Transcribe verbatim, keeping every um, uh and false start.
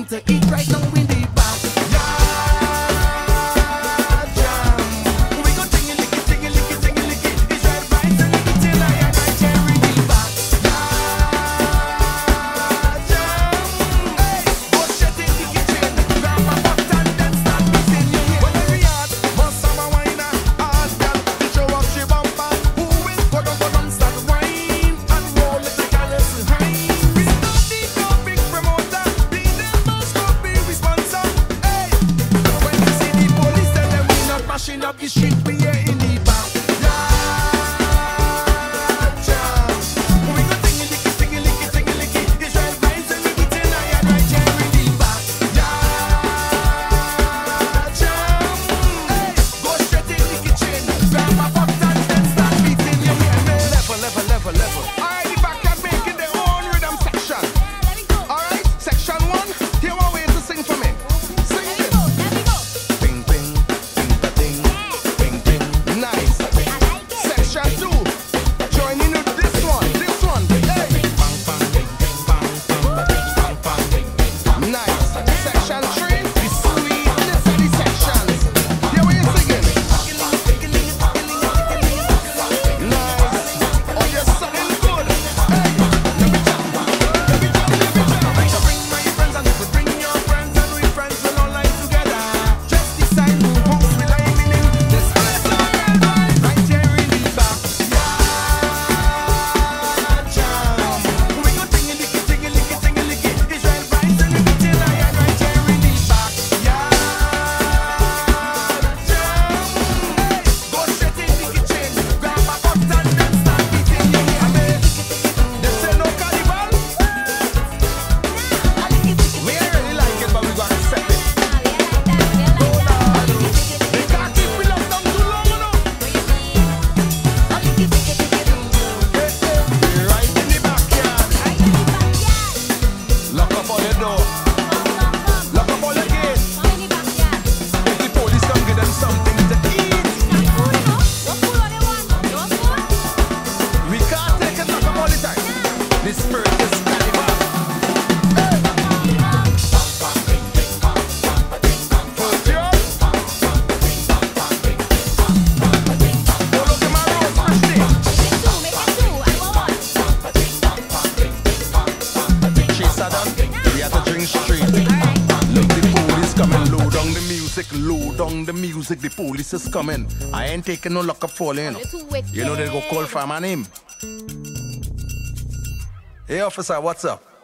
to eat right now in the back. Yeah, jam. We go ting lick it, ting lick it, ting lick it. It's red vibes and lick it till I and I cherry the back. Yeah, jam. Hey, go shut in the kitchen. Grab my pot and then start beating you. When every yard, must have a wine and hard girl to show up she bumper. Who will go down, go down, start wine and roll it like a little high. We don't need no big promoter. Be the most go be responsible. Hey, when you see the police, tell them we not mashing up the street. We here in the back. Yeah, jam. We go ting lick it, ting lick it, ting lick it. It's red vibes and lick it till I and I cherry the back. Yeah, jam. Hey, go straight in the kitchen. Grab my pot and then start beating you. Level, level, level, level. Alright, the backyard making their own rhythm section. Alright, section one. Here one way to sing for me. Sing it. Bing, bing, bing, ba, ding, bing, bing. Nice. Section two. Join in with this one. This one. Hey. Bang, bang, bing, bing, bang, bang, ba, ding, bang, bang, bing, bing, bang. Nice. Section three. The sweetness of the sections. Here we are singing. Nice. Oh, you're something good. Hey. Let me jump. Let me jump. Let me jump. I shall bring my friends and if we bring your friends and we friends will all line together. Just decide who hosts will I be in. This place all red vibes right here in the back. Yeah, jam. We go ting lick it, ting lick it, ting lick it. It's red vibes and lick it till I and right here in the back. Yeah, jam. Hey, go straight in the kitchen. Grab my pot and then start beating you. I mean, this ain't no carnival. We ain't really like it, but we gotta accept it. They can't keep me locked down too long, you know. We're right in the backyard. Lock up all your door. Lock up all your gates. If the police come, give them something to eat. We can't take it lock up all the time. This spirit is carnival. Hey. First year. Go look at my rose Christy. Chase her down. We have to drink straight. Look, the police coming. Low down the music. Low down the music. The police is coming. I ain't taking no lock up falling. You know, you know they go call for my name. Hey officer, what's up?